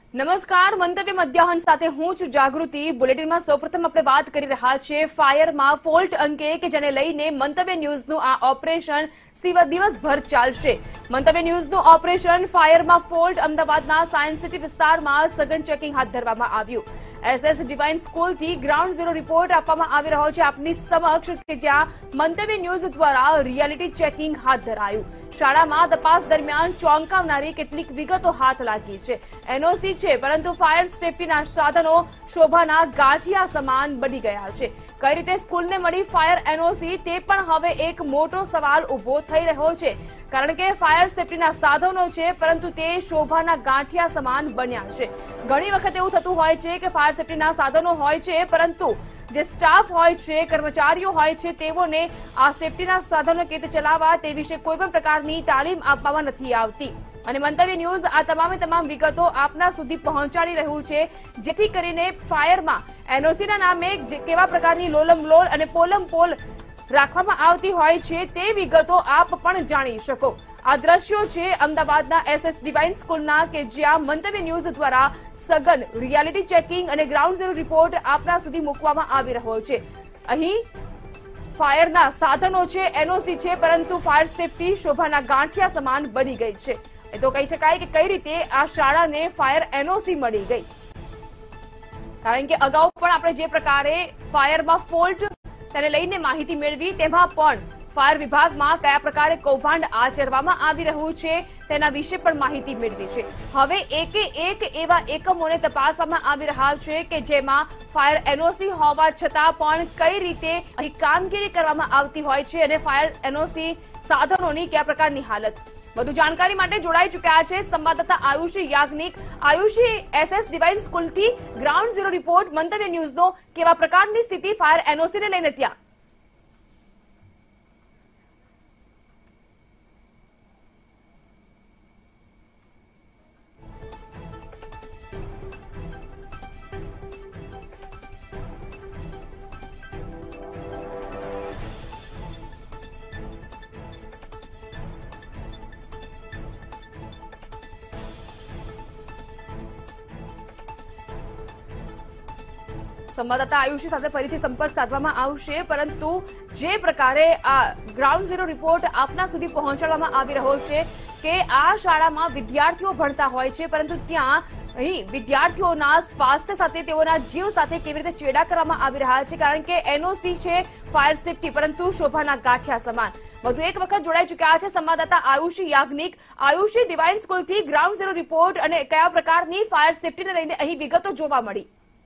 નમસ્કાર, મંતવ્ય મધ્યાહન સાથે હું છું જાગૃતિ। બુલેટિનમાં સૌપ્રથમ આપણે વાત કરી રહ્યા છીએ ફાયરમાં ફોલ્ટ અંગે કે જેને લઈને મંતવ્ય ન્યૂઝનું આ ઓપરેશન દિવસભર ચાલશે। મંતવ્ય ન્યૂઝનું ઓપરેશન ફાયરમાં ફોલ્ટ અમદાવાદના સાયન્સ સિટી વિસ્તારમાં સઘન ચેકિંગ હાથ ધરવામાં આવ્યું। SS ડિવાઇન સ્કૂલથી ગ્રાઉન્ડ ઝીરો રિપોર્ટ આપવામાં આવી રહ્યો છે આપની સમક્ષ કે જ્યાં મંતવ્ય ન્યૂઝ દ્વારા રિયાલિટી ચેકિંગ હાથ ધરાયું। શાળામાં તપાસ દરમિયાન ચોંકાવનારી કેટલીક વિગતો હાથ લાગી છે। NOC છે પરંતુ ફાયર સેફટીના સાધનો શોભાના ગાંઠિયા સમાન બની ગયા છે। કઈ રીતે સ્કૂલને મળી ફાયર NOC તે પણ હવે એક મોટો સવાલ ઉભો થઈ રહ્યો છે, કારણ કે ફાયર સેફટીના સાધનો છે પરંતુ તે શોભાના ગાંઠિયા સમાન બન્યા છે। ઘણી વખત એવું થતું હોય છે કે ફાયર સેફટીના સાધનો હોય છે પરંતુ જે સ્ટાફ હોય છે, કર્મચારીઓ હોય છે, તેઓને આ સેફટીના સાધનો કેવી રીતે ચલાવવા તે વિશે કોઈ પણ પ્રકારની તાલીમ આપવામાં નથી આવતી અને મંતવ્ય ન્યૂઝ આ તમામ વિગતો આપના સુધી પહોંચાડી રહ્યું છે, જેથી કરીને ફાયરમાં NOCના નામે કેવા પ્રકારની લોલમલોલ અને પોલમપોલ રાખવામાં આવતી હોય છે તે વિગતો આપ પણ જાણી શકો। આ દ્રશ્યો છે અમદાવાદના SS ડિવાઇન સ્કૂલના કે જ્યાં મંતવ્ય ન્યૂઝ દ્વારા સઘન રિયાલિટી ચેકિંગ અને ગ્રાઉન્ડ ઝીરો રિપોર્ટ આપના સુધી મૂકવામાં આવી રહ્યો છે। અહીં ફાયરના સાધનો છે, NOC છે, પરંતુ ફાયર સેફટી શોભાના ગાંઠિયા સમાન બની ગઈ છે। એ તો કહી શકાય કે કઈ રીતે આ શાળાને ફાયર NOC મળી ગઈ, કારણ કે અગાઉ પણ આપણે જે પ્રકારે ફાયરમાં ફોલ્ટ તેને લઈને માહિતી મેળવી તેમાં પણ ફાયર વિભાગમાં કયા પ્રકારે કૌભાંડ આચરવામાં આવી રહ્યું છે તેના વિશે પણ માહિતી મેળવી છે। હવે એકે એક એવા એકમોને તપાસવામાં આવી રહ્યા છે કે જેમાં ફાયર NOC હોવા છતાં પણ કઈ રીતે અહીં કામગીરી કરવામાં આવતી હોય છે અને ફાયર NOC સાધનોની કયા પ્રકારની હાલત। વધુ જાણકારી માટે જોડાઈ ચૂક્યા છે સંવાદદાતા આયુષી યાજ્ઞિક। આયુષી, SS ડિવાઇન સ્કૂલથી ગ્રાઉન્ડ ઝીરો રિપોર્ટ મંતવ્ય ન્યૂઝનો કેવા પ્રકારની સ્થિતિ ફાયર NOC ને લઈને ત્યાં? સંવાદદાતા આયુષી સાથે ફરીથી સંપર્ક સાધવામાં આવશે, પરંતુ જે પ્રકારે આ ગ્રાઉન્ડ ઝીરો રિપોર્ટ આપના સુધી પહોંચાડવામાં આવી રહ્યો છે કે આ શાળામાં વિદ્યાર્થીઓ ભણતા હોય છે પરંતુ ત્યાં અહીં વિદ્યાર્થીઓના સ્વાસ્થ્ય સાથે, તેઓના જીવ સાથે કેવી રીતે ચેડા કરવામાં આવી રહ્યા છે, કારણ કે NOC છે ફાયર સેફટી પરંતુ શોભાના ગાંઠિયા સમાન। વધુ એક વખત જોડાઈ ચૂક્યા છે સંવાદદાતા આયુષી યાજ્ઞિક। આયુષી, ડિવાઇન સ્કૂલથી ગ્રાઉન્ડ ઝીરો રિપોર્ટ અને કયા પ્રકારની ફાયર સેફટીને લઈને અહીં વિગતો જોવા મળી?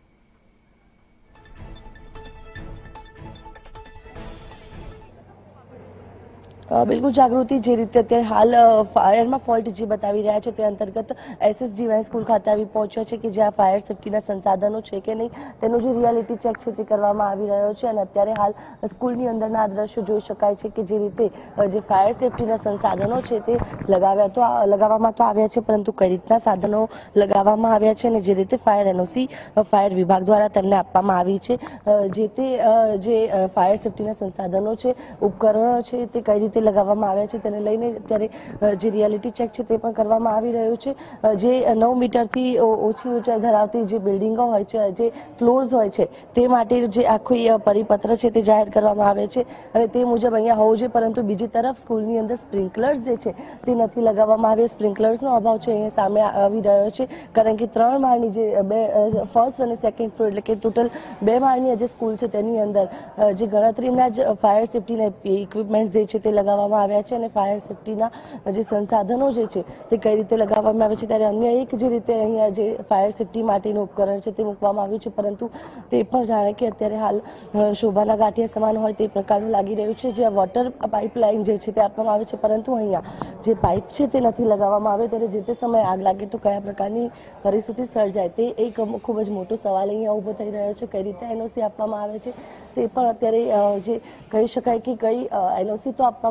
બિલકુલ જાગૃતિ, જે રીતે અત્યારે હાલ ફાયરમાં ફોલ્ટ જે બતાવી રહ્યા છે તે અંતર્ગત SS ડિવાઇન સ્કૂલ ખાતે આવી પહોંચ્યા છે કે જ્યાં ફાયર સેફટીના સંસાધનો છે કે નહીં તેનું જે રિયાલિટી ચેક છે તે કરવામાં આવી રહ્યો છે અને અત્યારે હાલ સ્કૂલની અંદરના આ દ્રશ્યો જોઈ શકાય છે કે જે રીતે જે ફાયર સેફટીના સંસાધનો છે તે લગાવવામાં તો આવ્યા છે, પરંતુ કઈ રીતના સાધનો લગાવવામાં આવ્યા છે અને જે રીતે ફાયર NOC ફાયર વિભાગ દ્વારા તેમને આપવામાં આવી છે, જે ફાયર સેફટીના સંસાધનો છે, ઉપકરણો છે તે કઈ રીતે લગાવવામાં આવ્યા છે તેને લઈને અત્યારે જે રિયાલિટી ચેક છે તે પણ કરવામાં આવી રહ્યું છે। જે 9 મીટરથી ઓછી ઊંચાઈ ધરાવતી જે બિલ્ડિંગો હોય છે, જે ફ્લોર્સ હોય છે તે માટે જે આખું પરિપત્ર છે તે જાહેર કરવામાં આવે છે અને તે મુજબ અહીંયા હોવું જોઈએ, પરંતુ બીજી તરફ સ્કૂલની અંદર સ્પ્રિંકલર્સ જે છે તે નથી લગાવવામાં આવ્યા। સ્પ્રિંકલર્સનો અભાવ છે અહીંયા સામે આવી રહ્યો છે, કારણ કે 3 માળની જે ફર્સ્ટ અને સેકન્ડ ફ્લોર એટલે કે ટોટલ 2 માળની જે સ્કૂલ છે તેની અંદર જે ગણતરીના જ ફાયર સેફટીના ઇક્વિપમેન્ટ જે છે તે લગાવવામાં આવ્યા છે અને ફાયર સેફટીના જે સંસાધનો જે છે તે કઈ રીતે લગાવવામાં આવે છે, ત્યારે અન્ય એક જે રીતે અહીંયા જે ફાયર સેફટી માટેનું ઉપકરણ છે તે મૂકવામાં આવ્યું છે, પરંતુ તે પણ જાણે કે અત્યારે હાલ શોભાના ગાંઠિયા સમાન હોય તે પ્રકારનું લાગી રહ્યું છે। જ્યાં વોટર પાઇપલાઇન જે છે તે આપવામાં આવે છે, પરંતુ અહીંયા જે પાઇપ છે તે નથી લગાવવામાં આવે, ત્યારે જે તે સમયે આગ લાગે તો કયા પ્રકારની પરિસ્થિતિ સર્જાય તે એક ખૂબ જ મોટો સવાલ અહીંયા ઉભો થઈ રહ્યો છે। કઈ રીતે NOC આપવામાં આવે છે તે પણ અત્યારે જે કહી શકાય કે કઈ NOC તો આપવામાં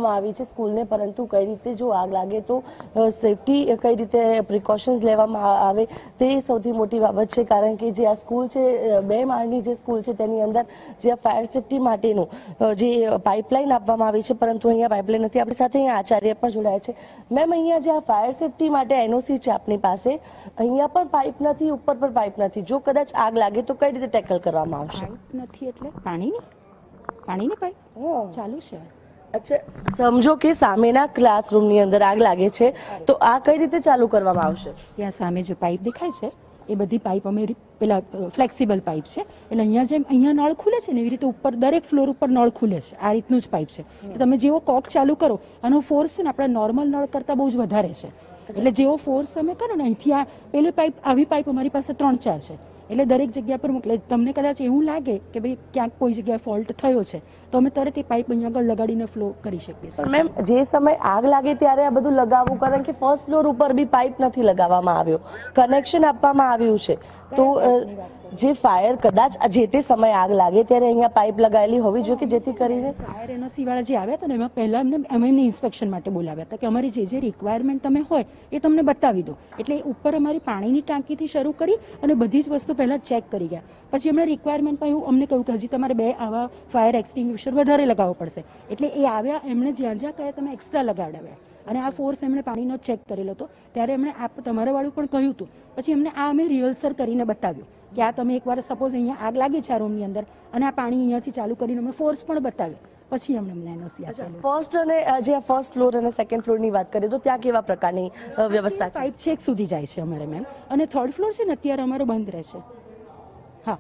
આપવામાં આવી છે સ્કૂલને, પરંતુ કઈ રીતે જો આગ લાગે તો સેફટી કઈ રીતે પ્રિકોશન્સ લેવામાં આવે તે સૌથી મોટી બાબત છે. કારણ કે જે આ સ્કૂલ છે 2 માળની જે સ્કૂલ છે તેની અંદર જે ફાયર સેફટી માટેનું જે પાઇપલાઇન આપવામાં આવી છે, પરંતુ અહીંયા પાઇપલાઇન નથી. આપણી સાથે અહીંયા આચાર્ય પણ જોડાયા છે. મેમ, અહીંયા જે આ ફાયર સેફટી માટે એનઓસી છે આપની પાસે, અહીંયા પણ પાઇપ નથી, ઉપર પણ પાઇપ નથી. જો કદાચ આગ લાગે તો કઈ રીતે ટેકલ કરવામાં આવશે? પાઇપ નથી એટલે પાણીની પાઇપ ચાલુ છે. અચ્છા, સમજો કે સામેના ક્લાસરૂમની અંદર આગ લાગે છે તો આ કઈ રીતે ચાલુ કરવામાં આવશે? ત્યાં સામે જે પાઇપ દેખાય છે એ બધી પાઇપ અમે પેલા ફ્લેક્સિબલ પાઇપ છે, એટલે અહીંયા નળ ખુલે છે ને એવી રીતે ઉપર દરેક ફ્લોર ઉપર નળ ખુલે છે. આ રીતનું જ પાઇપ છે. તમે જેવો કોક ચાલુ કરો આનો ફોર્સ છે ને આપણા નોર્મલ નળ કરતાં બહુ જ વધારે છે. એટલે જેવો ફોર્સ તમે કરો ને અહીંથી આ પેલી પાઇપ, આવી પાઇપ અમારી પાસે 3-4 છે. એટલે દરેક જગ્યા પર મોકલે. તમને કદાચ એવું લાગે કે ભાઈ ક્યાંક કોઈ જગ્યાએ ફોલ્ટ થયો છે તો અમે તરત એ પાઇપ અહીંયા આગળ લગાડીને ફ્લો કરી શકીએ. પણ મેમ, જે સમય આગ લાગે ત્યારે આ બધું લગાવવું, કારણ કે ફર્સ્ટ ફ્લોર ઉપર બી પાઇપ નથી લગાવવામાં આવ્યો, કનેક્શન આપવામાં આવ્યું છે, તો જે ફાયર કદાચ જે તે સમયે આગ લાગે ત્યારે અહીંયા પાઇપ લગાવેલી હોવી જોઈએ કે જેથી કરીને ફાયર એનઓસી વાળા જે આવ્યા હતા ને એમાં પહેલા એમને ઇન્સ્પેક્શન માટે બોલાવ્યા હતા કે અમારી જે રિક્વાયરમેન્ટ તમે હોય એ તમને બતાવી દો. એટલે ઉપર અમારી પાણીની ટાંકીથી શરૂ કરી અને બધી જ વસ્તુ પહેલા ચેક કરી ગયા. પછી એમણે રિક્વાયરમેન્ટમાં એવું અમને કહ્યું કે હજી તમારે 2 આવા ફાયર એક્સટિંગ્વિશર વધારે લગાવવો પડશે. એટલે એ આવ્યા, એમણે જ્યાં કહ્યા તમે એક્સ્ટ્રા લગાવડાવ્યા અને આ ફોર્સ એમણે પાણીનો ચેક કરેલો હતો ત્યારે એમણે તમારા વાળું પણ કહ્યું હતું. પછી એમને આ અમે રિહર્સલ કરીને બતાવ્યું કે આ તમે એકવાર સપોઝ અહીંયા આગ લાગી છે આ રૂમની અંદર અને આ પાણી અહીંયાથી ચાલુ કરીને અમે ફોર્સ પણ બતાવ્યું. પછી અમને એનઓસી આપેલું. ફર્સ્ટ અને જે ફર્સ્ટ ફ્લોર અને સેકન્ડ ફ્લોરની વાત કરીએ તો ત્યાં કેવા પ્રકારની વ્યવસ્થા છે? પાઇપ છેક સુધી જાય છે અમારે મેમ, અને થર્ડ ફ્લોર છે ને અત્યારે અમારો બંધ રહેશે. હા,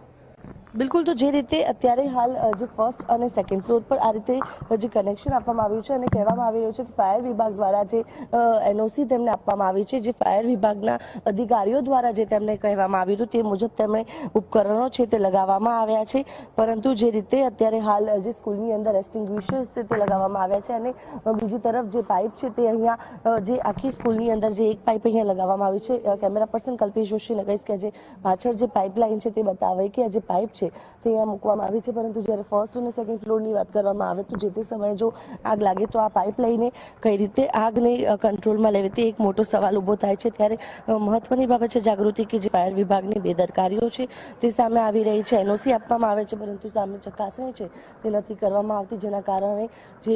બિલકુલ. તો જે રીતે અત્યારે હાલ જે ફર્સ્ટ અને સેકન્ડ ફ્લોર પર આ રીતે જે કનેક્શન આપવામાં આવ્યું છે અને કહેવામાં આવી રહ્યું છે કે ફાયર વિભાગ દ્વારા જે એનઓસી તેમને આપવામાં આવી છે, જે ફાયર વિભાગના અધિકારીઓ દ્વારા જે તેમને કહેવામાં આવ્યું હતું તે મુજબ તેમણે ઉપકરણો છે તે લગાવવામાં આવ્યા છે. પરંતુ જે રીતે અત્યારે હાલ જે સ્કૂલની અંદર એક્સટિંગ્વિશર્સ છે તે લગાવવામાં આવ્યા છે અને બીજી તરફ જે પાઇપ છે તે અહીંયા જે આખી સ્કૂલની અંદર જે એક પાઇપ અહીંયા લગાવવામાં આવી છે. કેમેરા પર્સન કલ્પેશ જોશીને કહીશ કે જે પાછળ જે પાઇપલાઇન છે તે બતાવે કે આ જે પાઇપ છે તે અહીંયા મૂકવામાં આવી છે. પરંતુ જ્યારે ફર્સ્ટ અને સેકન્ડ ફ્લોરની વાત કરવામાં આવે તો જે તે સમયે જો આગ લાગે તો આ પાઇપ લઈને કઈ રીતે આગને કંટ્રોલમાં લેવી તે એક મોટો સવાલ ઊભો થાય છે. ત્યારે મહત્વની બાબત છે જાગૃતિ કે જે ફાયર વિભાગની બેદરકારીઓ છે તે સામે આવી રહી છે. એનઓસી આપવામાં આવે છે પરંતુ સામે ચકાસણી છે તે નથી કરવામાં આવતી, જેના કારણે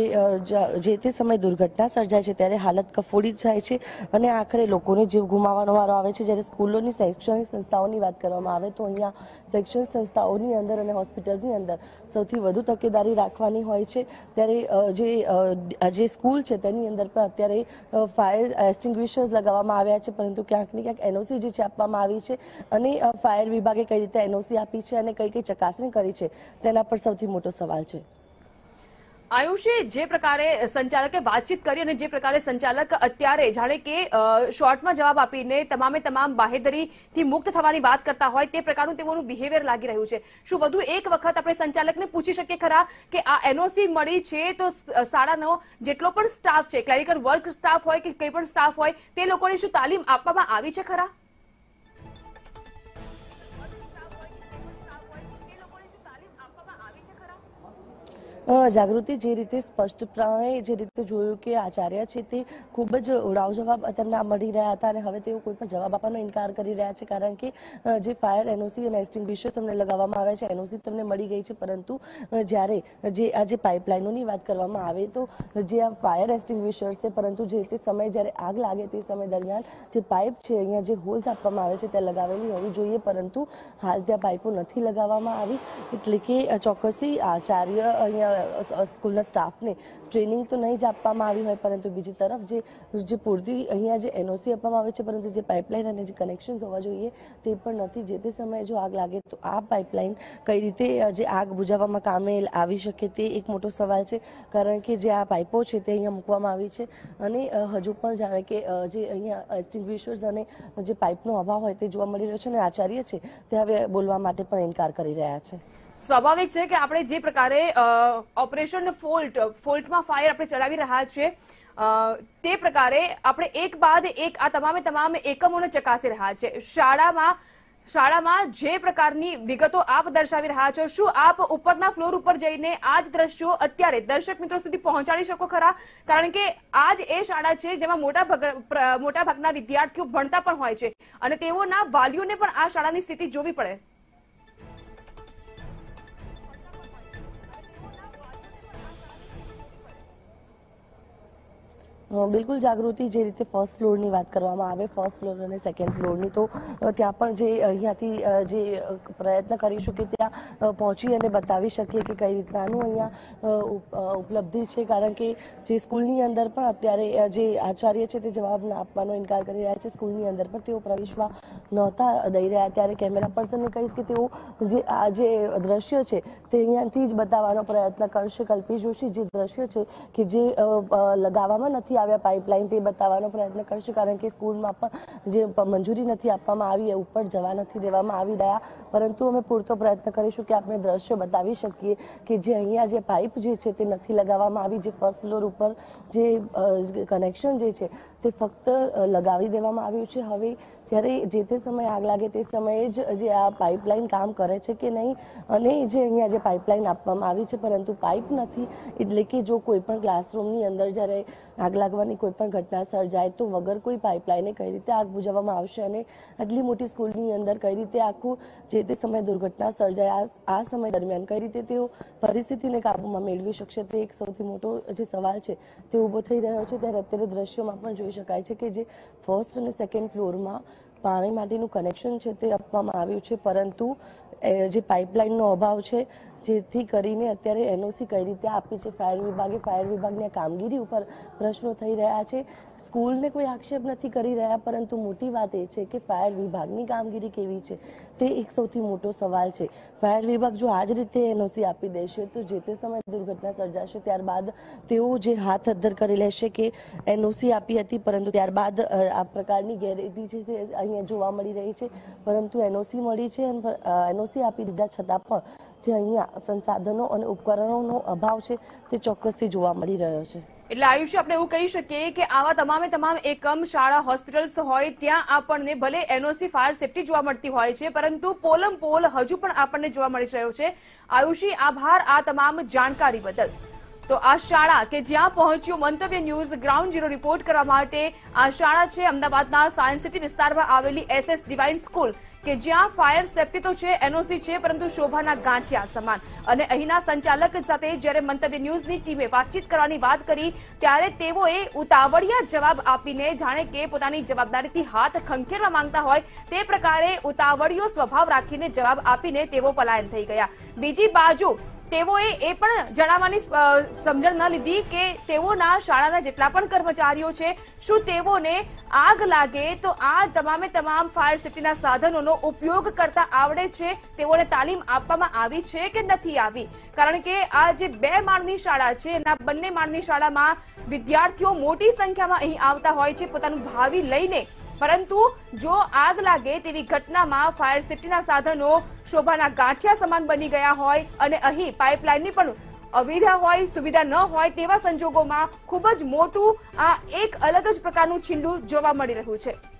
જે તે સમયે દુર્ઘટના સર્જાય છે ત્યારે હાલત કફોડી જાય છે અને આખરે લોકોને જીવ ગુમાવવાનો વારો આવે છે. જ્યારે સ્કૂલોની શૈક્ષણિક સંસ્થાઓની વાત કરવામાં આવે તો અહીંયા શૈક્ષણિક સંસ્થાઓની અંદર અને હોસ્પિટલની અંદર સૌથી વધુ તકેદારી રાખવાની હોય છે. ત્યારે જે સ્કૂલ છે તેની અંદર પણ અત્યારે ફાયર એક્સટિંગ્વિશર્સ લગાવવામાં આવ્યા છે, પરંતુ ક્યાંક ને ક્યાંક એનઓસી જે છે આપવામાં આવી છે અને ફાયર વિભાગે કઈ રીતે એનઓસી આપી છે અને કઈ કઈ ચકાસણી કરી છે તેના પર સૌથી મોટો સવાલ છે. આયુષે જે પ્રકારે સંચાલકે વાતચીત કરી અને જે પ્રકારે સંચાલક અત્યારે જાણે કે શોર્ટમાં જવાબ આપીને તમામ બાહેધરીથી મુક્ત થવાની વાત કરતા હોય તે પ્રકારનું તેઓનું બિહેવિયર લાગી રહ્યું છે. શું વધુ એક વખત આપણે સંચાલકને પૂછી શકીએ ખરા કે આ એનઓસી મળી છે તો શાળાનો જેટલો પણ સ્ટાફ છે, ક્લેરિકલ વર્ક સ્ટાફ હોય કે કંઈ પણ સ્ટાફ હોય, તે લોકોને શું તાલીમ આપવામાં આવી છે ખરા? જાગૃતિ, જે રીતે સ્પષ્ટપણે જે રીતે જોયું કે આચાર્ય છે તે ખૂબ જ ઉડાવ જવાબ તેમને મળી રહ્યા હતા અને હવે તેઓ કોઈ પણ જવાબ આપવાનો ઇનકાર કરી રહ્યા છે. કારણ કે જે ફાયર એનઓસી અને એક્સટિંગ્વિશર્સ તમને લગાવવામાં આવ્યા છે, એનઓસી તમને મળી ગઈ છે, પરંતુ જ્યારે આ જે પાઇપલાઇનોની વાત કરવામાં આવે તો જે આ ફાયર એક્સટિંગ્વિશર્સ છે, પરંતુ જે તે સમયે જ્યારે આગ લાગે તે સમય દરમિયાન જે પાઇપ છે અહીંયા જે હોલ્સ આપવામાં આવે છે તે લગાવેલી હોવી જોઈએ, પરંતુ હાલ ત્યાં પાઇપો નથી લગાવવામાં આવી. એટલે કે ચોક્કસથી આચાર્ય અહીંયા સ્કૂલના સ્ટાફને ટ્રેનિંગ તો નહીં જ આપવામાં આવી હોય, પરંતુ બીજી તરફ જે પૂરતી અહીંયા જે એનઓસી આપવામાં આવે છે પરંતુ જે પાઇપલાઇન અને જે કનેક્શન્સ હોવા જોઈએ તે પણ નથી. જે તે સમયે જો આગ લાગે તો આ પાઇપલાઇન કઈ રીતે જે આગ બુઝાવવામાં કામે આવી શકે તે એક મોટો સવાલ છે. કારણ કે જે આ પાઇપો છે તે અહીંયા મૂકવામાં આવી છે અને હજુ પણ જાણે કે જે અહીંયા એક્સટિંગ્વિશર્સ અને જે પાઇપનો અભાવ હોય તે જોવા મળી રહ્યો છે અને આચાર્ય છે તે હવે બોલવા માટે પણ ઇનકાર કરી રહ્યા છે. સ્વાભાવિક છે કે આપણે જે પ્રકારે ઓપરેશન ફોલ્ટમાં ફાયર આપણે ચલાવી રહ્યા છીએ તે પ્રકારે આપણે એક બાદ એક આ તમામ એકમોને ચકાસી રહ્યા છે. શાળામાં શાળામાં જે પ્રકારની વિગતો આપ દર્શાવી રહ્યા છો, શું આપ ઉપરના ફ્લોર ઉપર જઈને આ જ દ્રશ્યો અત્યારે દર્શક મિત્રો સુધી પહોંચાડી શકો ખરા? કારણ કે આ જ એ શાળા છે જેમાં મોટા ભાગના વિદ્યાર્થીઓ ભણતા પણ હોય છે અને તેઓના વાલીઓને પણ આ શાળાની સ્થિતિ જોવી પડે. બિલકુલ જાગૃતિ, જે રીતે ફર્સ્ટ ફ્લોરની વાત કરવામાં આવે, ફર્સ્ટ ફ્લોર અને સેકન્ડ ફ્લોરની, તો ત્યાં પણ જે અહીંયાથી જે પ્રયત્ન કરીશું કે ત્યાં પહોંચી અને બતાવી શકીએ કે કઈ રીતનાનું અહીંયા ઉપલબ્ધિ છે. કારણ કે જે સ્કૂલની અંદર પણ અત્યારે જે આચાર્ય છે તે જવાબ આપવાનો ઇનકાર કરી રહ્યા છે. સ્કૂલની અંદર પણ તેઓ પ્રવેશવા નહોતા દઈ રહ્યા. ત્યારે કેમેરા પર્સનને કહીશ કે તેઓ જે આ જે દ્રશ્ય છે તે અહીંયાથી જ બતાવવાનો પ્રયત્ન કરશે. કલ્પી જોશી જે દ્રશ્ય છે કે જે લગાવવામાં નથી પાઇપલાઇન, તે બતાવવાનો પ્રયત્ન કરશે. કારણ કે સ્કૂલમાં પણ જે મંજૂરી નથી આપવામાં આવી એ ઉપર જવા નથી દેવામાં આવી રહ્યા. પરંતુ અમે પૂરતો પ્રયત્ન કરીશું કે આપણે દ્રશ્યો બતાવી શકીએ કે જે અહીંયા જે પાઇપ જે છે તે નથી લગાવવામાં આવી. જે ફર્સ્ટ ફ્લોર ઉપર જે કનેક્શન જે છે તે ફક્ત લગાવી દેવામાં આવ્યું છે. હવે જ્યારે જે તે સમયે આગ લાગે તે સમયે જ જે આ પાઇપલાઇન કામ કરે છે કે નહીં, અને જે અહીંયા જે પાઇપલાઇન આપવામાં આવી છે પરંતુ પાઇપ નથી, એટલે કે જો કોઈ પણ ક્લાસરૂમની અંદર જ્યારે આગ લાગવાની કોઈ પણ ઘટના સર્જાય તો વગર કોઈ પાઇપલાઇને કઈ રીતે આગ બુઝાવવામાં આવશે અને આટલી મોટી સ્કૂલની અંદર કઈ રીતે આખું જે તે સમયે દુર્ઘટના સર્જાય, આ સમય દરમિયાન કઈ રીતે તેઓ પરિસ્થિતિને કાબૂમાં મેળવી શકશે, તે એક સૌથી મોટો જે સવાલ છે તે ઊભો થઈ રહ્યો છે. ત્યારે અત્યારે દ્રશ્યોમાં પણ જોઈ શકાય છે કે જે ફર્સ્ટ અને સેકન્ડ ફ્લોરમાં પાણી માટેનું કનેક્શન છે તે આપવામાં આવ્યું છે, પરંતુ જે પાઇપલાઇનનો અભાવ છે જેથી કરીને અત્યારે એનઓસી કઈ રીતે આપી છે ફાયર વિભાગની કામગીરી ઉપર પ્રશ્નો થઈ રહ્યા છે. સ્કૂલને કોઈ આક્ષેપ નથી કરી રહ્યા, પરંતુ મોટી વાત એ છે કે ફાયર વિભાગની કામગીરી કેવી છે તે એક સૌથી મોટો સવાલ છે. ફાયર વિભાગ જો આ જ રીતે એનઓસી આપી દેશે તો જે તે સમયે દુર્ઘટના સર્જાશે ત્યારબાદ તેઓ જે હાથ અદ્ધર કરી લેશે કે એનઓસી આપી હતી પરંતુ ત્યારબાદ આ પ્રકારની ગેરરીતિ છે તે અહીંયા જોવા મળી રહી છે. પરંતુ એનઓસી મળી છે, એનઓસી આપી દીધા છતાં પણ જે અહીંયા સંસાધનો અને ઉપકરણોનો અભાવ છે તે ચોક્કસથી જોવા મળી રહ્યો છે. એટલે આયુષ, આપણે એવું કહી શકીએ કે આવા તમામ એકમ, શાળા, હોસ્પિટલ્સ હોય ત્યાં આપણને ભલે એનઓસી, ફાયર સેફટી જોવા મળતી હોય છે, પરંતુ પોલમ પોલ હજુ પણ આપણને જોવા મળી રહ્યો છે. આયુષી, આભાર આ તમામ જાણકારી બદલ. તો આ શાળા કે જ્યાં પહોંચ્યું મંતવ્ય ન્યૂઝ ગ્રાઉન્ડ ઝીરો રિપોર્ટ કરવા માટે, આ શાળા છે અમદાવાદના સાયન્સ સિટી વિસ્તારમાં આવેલી SS ડિવાઇન સ્કૂલ કે જ્યાં ફાયર સેફટી તો છે, એનઓસી છે, પરંતુ શોભાના ગાંઠિયા સમાન. અને અહીંના સંચાલક સાથે જ્યારે મંતવ્ય ન્યૂઝની ટીમે વાતચીત કરવાની વાત કરી ત્યારે તેઓએ ઉતાવળિયા જવાબ આપીને જાણે કે પોતાની જવાબદારીથી હાથ ખંખેરવા માંગતા હોય તે પ્રકારે ઉતાવળિયો સ્વભાવ રાખીને જવાબ આપીને તેઓ પલાયન થઈ ગયા. બીજી બાજુ તેઓએ એ પણ જણાવવાની સમજણ ન લીધી કે તેઓના શાળાના જેટલા પણ કર્મચારીઓ છે, શું તેઓને આગ લાગે તો આ તમામ ફાયર સેફટીના સાધનોનો ઉપયોગ કરતા આવડે છે, તેઓને તાલીમ આપવામાં આવી છે કે નથી આવી. કારણ કે આ જે 2 માળની શાળા છે એના બંને માળની શાળામાં વિદ્યાર્થીઓ મોટી સંખ્યામાં અહીં આવતા હોય છે પોતાનું ભાવિ લઈને, પરંતુ જો આગ લાગે તેવી ઘટનામાં ફાયર સેફટીના સાધનો શોભાના ગાંઠિયા સમાન બની ગયા હોય અને અહીં પાઇપલાઇનની પણ અવિધા હોય, સુવિધા ન હોય તેવા સંજોગોમાં ખૂબ જ મોટું આ એક અલગ જ પ્રકારનું છીંડું જોવા મળી રહ્યું છે.